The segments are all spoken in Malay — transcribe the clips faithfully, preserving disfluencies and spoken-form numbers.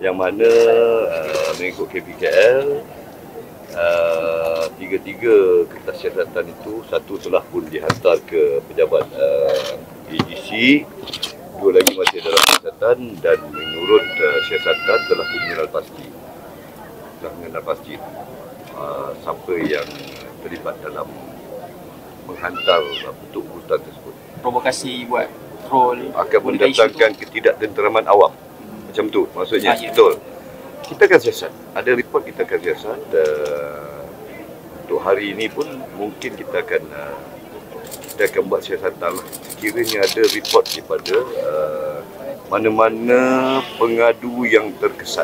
yang mana uh, mengikut K P K L uh, tiga-tiga kertas siasatan itu, satu telah pun dihantar ke pejabat uh, A G C, dua lagi masih dalam siasatan, dan menurut uh, siasatan telah mengenal pasti telah mengenal pasti uh, siapa yang terlibat dalam menghantar uh, bentuk urutan tersebut. Provokasi buat troll Akan mendatangkan ketidaktenteraman awam. Macam tu maksudnya. Ah, ya. Betul. Kita akan siasat. Ada report kita akan siasat. Uh, untuk hari ini pun mungkin kita akan uh, kita akan buat siasatan lah. Sekiranya ada report daripada uh, mana-mana pengadu yang terkesan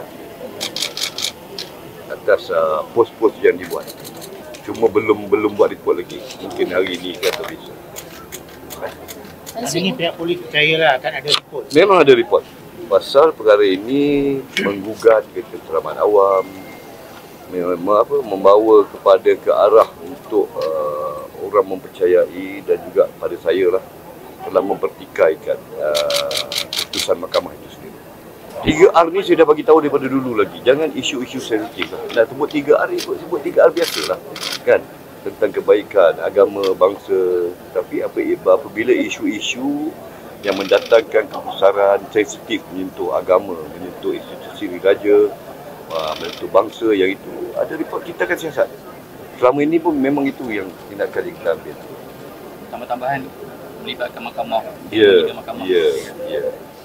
atas uh, pos-pos yang dibuat. Cuma belum belum buat report lagi. Mungkin hari ini ke atau besok. Hari ini pihak polis percayalah akan ada report. Memang ada report. Pasal perkara ini menggugat ketenteraman awam, memang apa, membawa kepada ke arah untuk uh, orang mempercayai, dan juga pada saya lah telah mempertikaikan uh, keputusan mahkamah itu sendiri. tiga R ni saya dah bagi tahu daripada dulu lagi. Jangan isu-isu sensitif. Nak sebut tiga R ni, sebut tiga R biasalah. Kan? Tentang kebaikan agama bangsa. Tapi apa apabila isu-isu yang mendatangkan kebesaran sensitif menyentuh agama, menyentuh institusi raja, menyentuh bangsa, yang itu ada report, kita akan siasat. Selama ini pun memang itu yang tindakan yang kita ambil. tambah-tambahan melibatkan mahkamah. Ya, mahkamah. ya, ya.